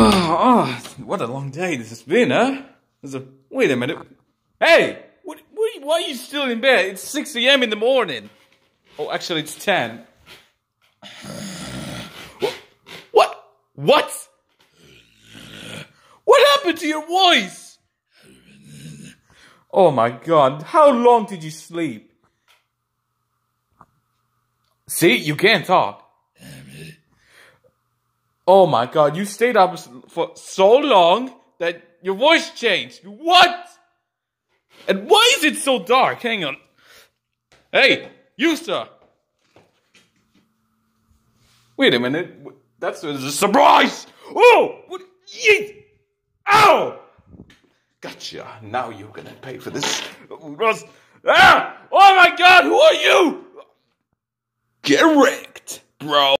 Oh, what a long day this has been, huh? Wait a minute. Hey! Why are you still in bed? It's 6 a.m. in the morning. Oh, actually, it's 10. What? What? What happened to your voice? Oh my God, how long did you sleep? See, you can't talk. Oh my God, you stayed up for so long that your voice changed. What? And why is it so dark? Hang on. Hey, you sir. Wait a minute. That's a surprise. Oh! What? Yeet! Ow! Gotcha. Now you're gonna pay for this. Ah! Oh my God, who are you? Get wrecked, bro.